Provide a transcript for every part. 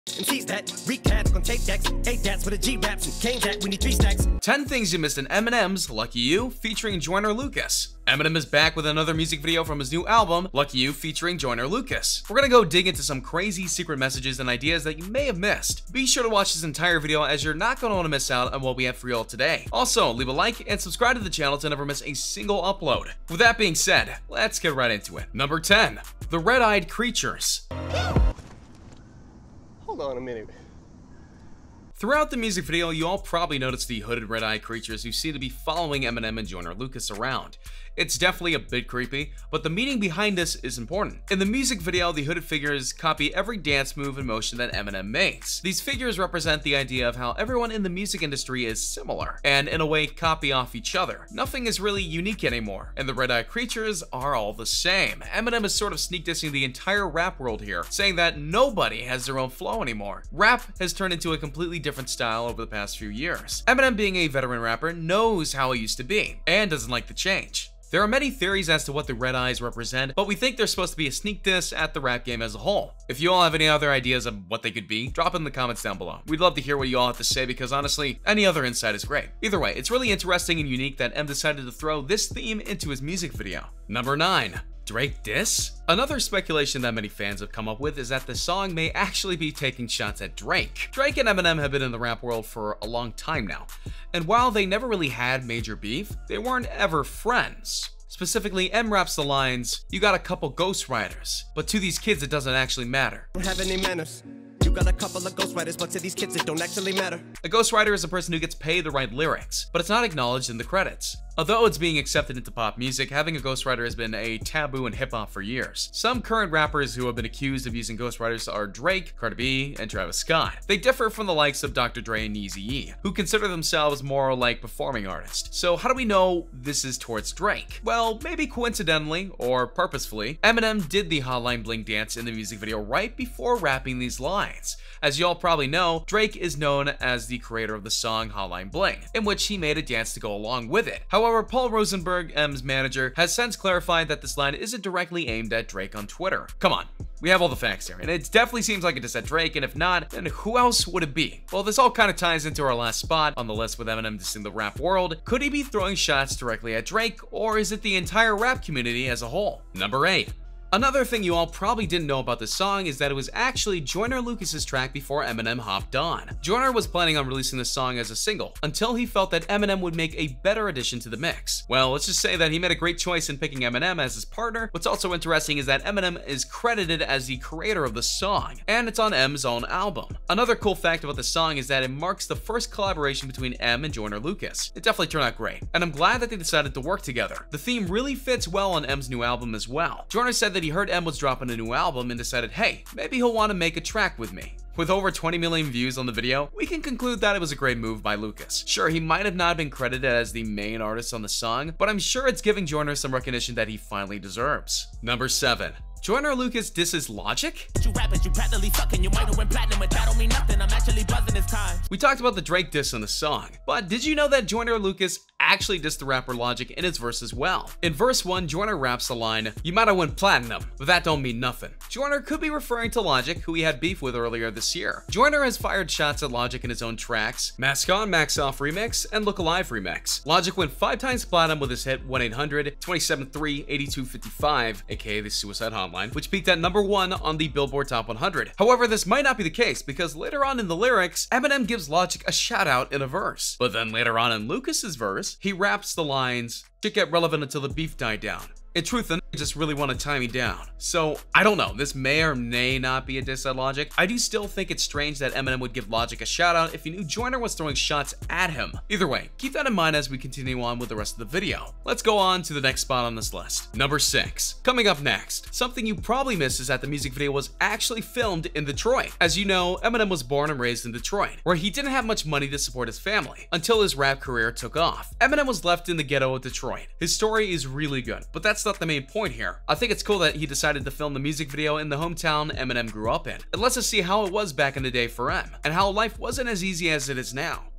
MCs that recaps gon' take decks, 8 dats with a G raps and cane that we need 3 stacks. 10 things you missed in Eminem's Lucky You featuring Joyner Lucas. Eminem is back with another music video from his new album, Lucky You, featuring Joyner Lucas. We're gonna go dig into some crazy secret messages and ideas that you may have missed. Be sure to watch this entire video as you're not gonna wanna miss out on what we have for y'all today. Also, leave a like and subscribe to the channel to never miss a single upload. With that being said, let's get right into it. Number 10, the red-eyed creatures. Hold on a minute. Throughout the music video, you all probably noticed the hooded red-eyed creatures who seem to be following Eminem and Joyner Lucas around. It's definitely a bit creepy, but the meaning behind this is important. In the music video, the hooded figures copy every dance move and motion that Eminem makes. These figures represent the idea of how everyone in the music industry is similar, and in a way copy off each other. Nothing is really unique anymore, and the red-eyed creatures are all the same. Eminem is sort of sneak dissing the entire rap world here, saying that nobody has their own flow anymore. Rap has turned into a completely different style over the past few years. Eminem, being a veteran rapper, knows how it used to be, and doesn't like the change. There are many theories as to what the red eyes represent, but we think they're supposed to be a sneak diss at the rap game as a whole. If you all have any other ideas of what they could be, drop in the comments down below. We'd love to hear what you all have to say because honestly, any other insight is great. Either way, it's really interesting and unique that M decided to throw this theme into his music video. Number 9. Drake diss? Another speculation that many fans have come up with is that the song may actually be taking shots at Drake. Drake and Eminem have been in the rap world for a long time now, and while they never really had major beef, they weren't ever friends. Specifically, M raps the lines, "You got a couple ghostwriters, but to these kids it doesn't actually matter." Don't have any manners. You got a couple of ghostwriters, but to these kids it don't actually matter. A ghostwriter is a person who gets paid to write lyrics, but it's not acknowledged in the credits. Although it's being accepted into pop music, having a ghostwriter has been a taboo in hip-hop for years. Some current rappers who have been accused of using ghostwriters are Drake, Cardi B, and Travis Scott. They differ from the likes of Dr. Dre and Eazy-E, who consider themselves more like performing artists. So how do we know this is towards Drake? Well, maybe coincidentally, or purposefully, Eminem did the Hotline Bling dance in the music video right before rapping these lines. As y'all probably know, Drake is known as the creator of the song Hotline Bling, in which he made a dance to go along with it. However, Paul Rosenberg, M's manager, has since clarified that this line isn't directly aimed at Drake on Twitter. Come on, we have all the facts here, and it definitely seems like it is at Drake, and if not, then who else would it be? Well, this all kind of ties into our last spot on the list with Eminem dissing the rap world. Could he be throwing shots directly at Drake, or is it the entire rap community as a whole? Number 8. Another thing you all probably didn't know about this song is that it was actually Joyner Lucas's track before Eminem hopped on. Joyner was planning on releasing this song as a single, until he felt that Eminem would make a better addition to the mix. Well, let's just say that he made a great choice in picking Eminem as his partner. What's also interesting is that Eminem is credited as the creator of the song, and it's on M's own album. Another cool fact about the song is that it marks the first collaboration between M and Joyner Lucas. It definitely turned out great, and I'm glad that they decided to work together. The theme really fits well on M's new album as well. Joyner said that he heard M was dropping a new album and decided, hey, maybe he'll want to make a track with me. With over 20 million views on the video, we can conclude that it was a great move by Lucas. Sure, he might have not been credited as the main artist on the song, but I'm sure it's giving Joyner some recognition that he finally deserves. Number 7. Joyner Lucas disses Logic? You rappers, you practically fucking, you might have went platinum, but that don't mean nothing. I'm actually buzzing this time. We talked about the Drake diss in the song, but did you know that Joyner Lucas actually dissed the rapper Logic in his verse as well? In verse 1, Joyner raps the line, "You might have went platinum, but that don't mean nothing." Joyner could be referring to Logic, who he had beef with earlier this year. Joyner has fired shots at Logic in his own tracks, Mask On, Max Off remix, and Look Alive remix. Logic went 5 times platinum with his hit 1-800-27-3-8255, aka the Suicide Hotline, which peaked at number 1 on the Billboard Top 100. However, this might not be the case because later on in the lyrics, Eminem gives Logic a shout out in a verse. But then later on in Lucas's verse, he raps the lines, "Shit get relevant until the beef died down. In truth, the nigga just really want to tie me down." So, I don't know, this may or may not be a diss at Logic. I do still think it's strange that Eminem would give Logic a shout out if he knew Joyner was throwing shots at him. Either way, keep that in mind as we continue on with the rest of the video. Let's go on to the next spot on this list. Number 6. Coming up next, something you probably missed is that the music video was actually filmed in Detroit. As you know, Eminem was born and raised in Detroit, where he didn't have much money to support his family until his rap career took off. Eminem was left in the ghetto of Detroit. His story is really good, but that's not the main point here. I think it's cool that he decided to film the music video in the hometown Eminem grew up in. It lets us see how it was back in the day for M, and how life wasn't as easy as it is now.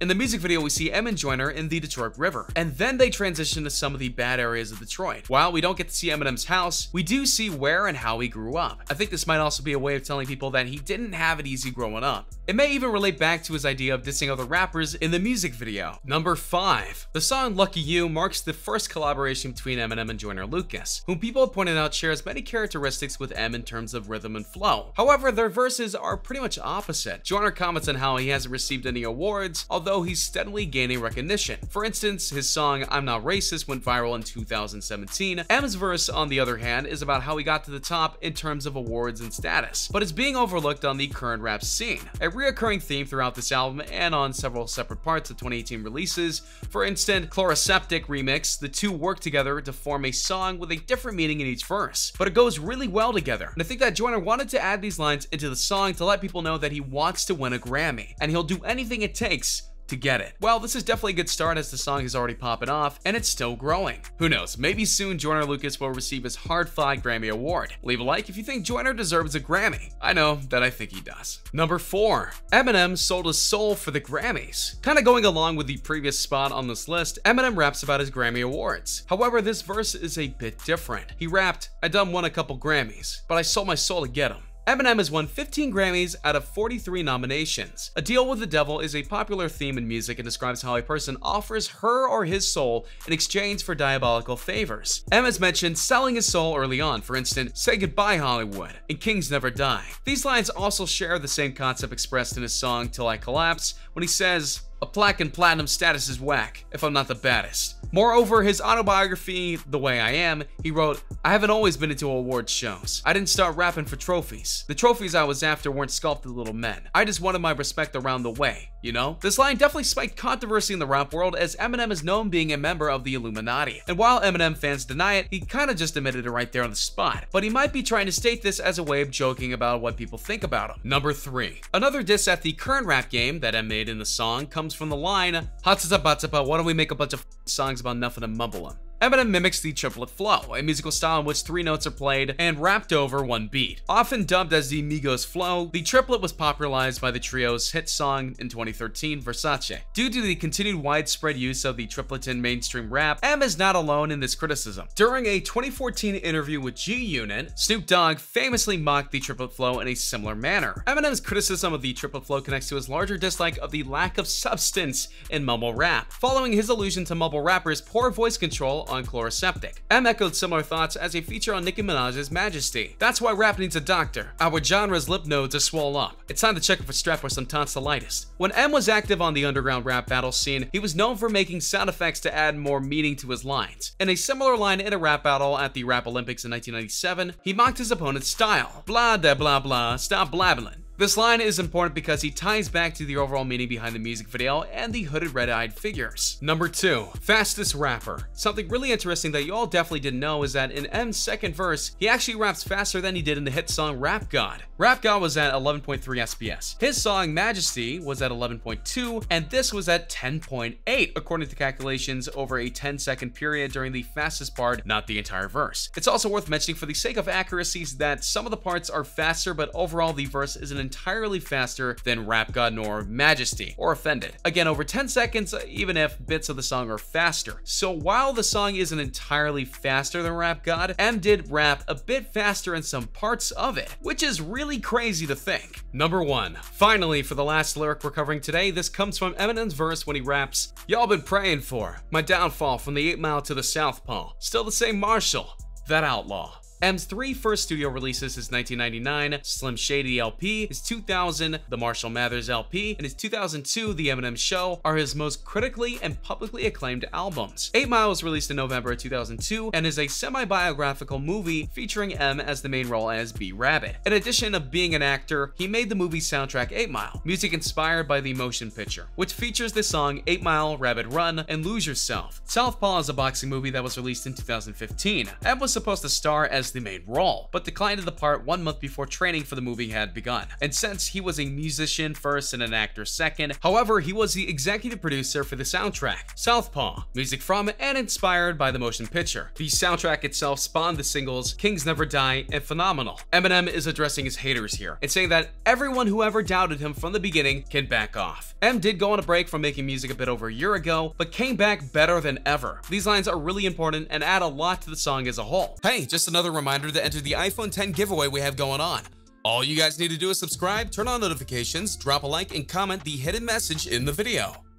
In the music video, we see Em and Joyner in the Detroit River, and then they transition to some of the bad areas of Detroit. While we don't get to see Eminem's house, we do see where and how he grew up. I think this might also be a way of telling people that he didn't have it easy growing up. It may even relate back to his idea of dissing other rappers in the music video. Number 5. The song Lucky You marks the first collaboration between Eminem and Joyner Lucas, whom people have pointed out shares many characteristics with Em in terms of rhythm and flow. However, their verses are pretty much opposite. Joyner comments on how he hasn't received any awards, although he's steadily gaining recognition. For instance, his song I'm Not Racist went viral in 2017. Em's verse, on the other hand, is about how he got to the top in terms of awards and status, but is being overlooked on the current rap scene. A reoccurring theme throughout this album and on several separate parts of 2018 releases. For instance, Chloroseptic Remix, the two work together to form a song with a different meaning in each verse, but it goes really well together. And I think that Joyner wanted to add these lines into the song to let people know that he wants to win a Grammy, and he'll do anything it takes to get it. Well, this is definitely a good start as the song is already popping off and it's still growing. Who knows, maybe soon Joyner Lucas will receive his hard-fought Grammy Award. Leave a like if you think Joyner deserves a Grammy. I know that I think he does. Number 4. Eminem sold his soul for the Grammys. Kinda going along with the previous spot on this list, Eminem raps about his Grammy Awards. However, this verse is a bit different. He rapped, I done won a couple Grammys, but I sold my soul to get them. Eminem has won 15 Grammys out of 43 nominations. A deal with the devil is a popular theme in music and describes how a person offers her or his soul in exchange for diabolical favors. Em has mentioned selling his soul early on, for instance, Say Goodbye Hollywood and Kings Never Die. These lines also share the same concept expressed in his song Till I Collapse when he says, a plaque and platinum status is whack if I'm not the baddest. Moreover, his autobiography, The Way I Am, he wrote, I haven't always been into award shows. I didn't start rapping for trophies. The trophies I was after weren't sculpted little men. I just wanted my respect around the way, you know? This line definitely spiked controversy in the rap world as Eminem is known being a member of the Illuminati. And while Eminem fans deny it, he kinda just admitted it right there on the spot. But he might be trying to state this as a way of joking about what people think about him. Number 3. Another diss at the current rap game that Em made in the song comes from the line, Hatsapa, why don't we make a bunch of songs about nothing and mumble them? Eminem mimics the triplet flow, a musical style in which 3 notes are played and rapped over 1 beat. Often dubbed as the Migos flow, the triplet was popularized by the trio's hit song in 2013, Versace. Due to the continued widespread use of the triplet in mainstream rap, Em is not alone in this criticism. During a 2014 interview with G-Unit, Snoop Dogg famously mocked the triplet flow in a similar manner. Eminem's criticism of the triplet flow connects to his larger dislike of the lack of substance in mumble rap, following his allusion to mumble rappers' poor voice control on Chloroseptic. Em echoed similar thoughts as a feature on Nicki Minaj's Majesty. That's why rap needs a doctor. Our genre's lip nodes are swole up. It's time to check if a strap or some tonsillitis. When Em was active on the underground rap battle scene, he was known for making sound effects to add more meaning to his lines. In a similar line in a rap battle at the Rap Olympics in 1997, he mocked his opponent's style. Blah da blah blah, stop blabbling. This line is important because he ties back to the overall meaning behind the music video and the hooded red-eyed figures. Number 2. Fastest rapper. Something really interesting that you all definitely didn't know is that in Em's second verse, he actually raps faster than he did in the hit song Rap God. Rap God was at 11.3 SPS. His song Majesty was at 11.2, and this was at 10.8, according to calculations over a 10-second period during the fastest part, not the entire verse. It's also worth mentioning for the sake of accuracy that some of the parts are faster, but overall the verse isn't entirely faster than Rap God nor Majesty or Offended. Again, over 10 seconds, even if bits of the song are faster. So while the song isn't entirely faster than Rap God, Em did rap a bit faster in some parts of it, which is really crazy to think. Number 1. Finally, for the last lyric we're covering today, this comes from Eminem's verse when he raps, y'all been praying for my downfall from the 8 Mile to the Southpaw. Still the same Marshall, that outlaw. Em's 3 first studio releases, his 1999 Slim Shady LP, his 2000 The Marshall Mathers LP, and his 2002 The Eminem Show are his most critically and publicly acclaimed albums. 8 Mile was released in November of 2002 and is a semi-biographical movie featuring Em as the main role as B. Rabbit. In addition of being an actor, he made the movie soundtrack 8 Mile, music inspired by the motion picture, which features the song 8 Mile, Rabbit Run, and Lose Yourself. Southpaw is a boxing movie that was released in 2015. Em was supposed to star as voice the main role, but declined the part 1 month before training for the movie had begun. And since he was a musician first and an actor second, however, he was the executive producer for the soundtrack, Southpaw, music from and inspired by the motion picture. The soundtrack itself spawned the singles Kings Never Die and Phenomenal. Eminem is addressing his haters here and saying that everyone who ever doubted him from the beginning can back off. M did go on a break from making music a bit over a year ago, but came back better than ever. These lines are really important and add a lot to the song as a whole. Hey, just another reminder to enter the iPhone 10 giveaway we have going on. All you guys need to do is subscribe, turn on notifications, drop a like, and comment the hidden message in the video.